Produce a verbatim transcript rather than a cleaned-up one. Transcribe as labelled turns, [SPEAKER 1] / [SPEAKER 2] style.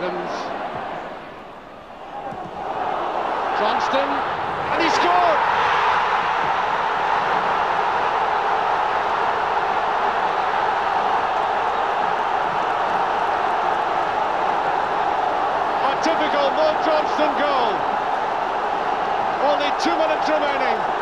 [SPEAKER 1] Evans. Johnston, and he scored! A typical Mo Johnston goal. Only two minutes remaining.